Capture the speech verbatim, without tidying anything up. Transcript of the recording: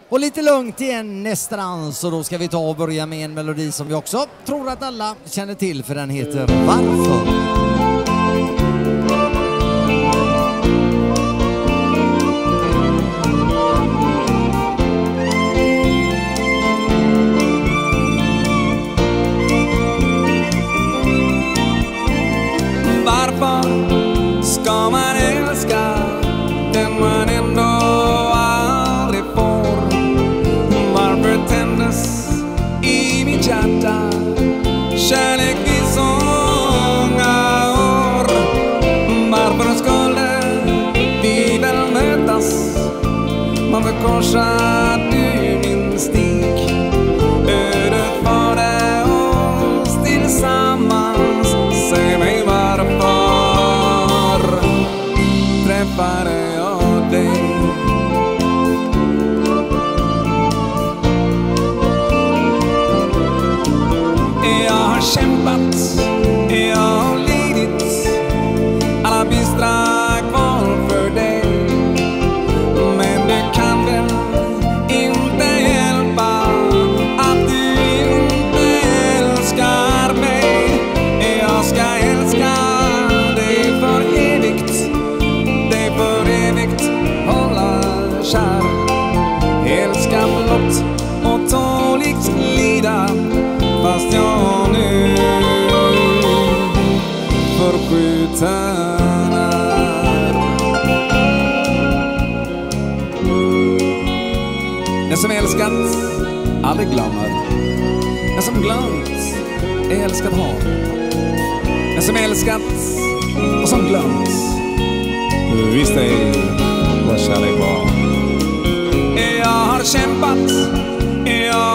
Och lite lugnt igen nästa dans, och då ska vi ta och börja med en melodi som vi också tror att alla känner till, för den heter Varför? Varför ska man älska den man ändå aldrig får? Varför tändes i mitt hjärta kärlek i så många år? Varför skulle vi väl mötas? Varför korsar du min stig? Ödet förde oss tillsammans. Säg mig varför träffade jag dig? Jag har kämpat, jag har lidit alla bistra kval för dig. Men du kan väl inte hjälpa att du inte älskar mig. Jag ska älska dig för evigt, dig för evigt hålla kär. Älska blott och tåligt lida, fast jag nu förskjuten är. Den som älskat aldrig glömmer, den som glömt är älskad har. Den som älskat och som glömt visste ej vad kärlek var. Jag har kämpat, jag